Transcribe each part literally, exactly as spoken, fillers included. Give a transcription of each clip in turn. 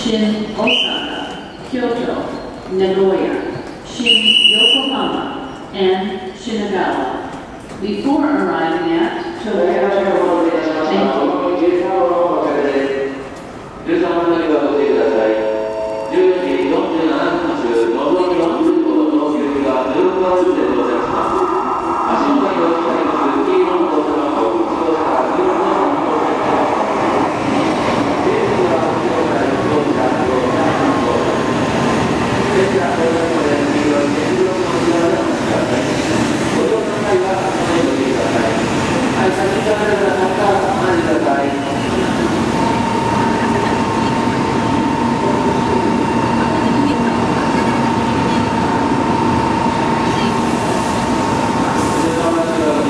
Shin Osaka, Kyoto, Nagoya, Shin Yokohama, and Shinagawa. Before arriving at Tokyo, thank you. じゅうさんばん乗り場をご注意ください。じゅうよじよんじゅうななふん発、のぞみの通行の行きがじゅうろくばん通で到着します。足元に置き換えます黄色のボタンをいち号からじゅうろくばんに到着します。ゲートは後ろからいち号車、ご号車、さん号車。列車到着まで黄色いじゅうろくばん側でお待ちください。ご乗車の際はこのようにご注意ください。はい、先に出された方は離れてください。Thank you.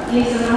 停車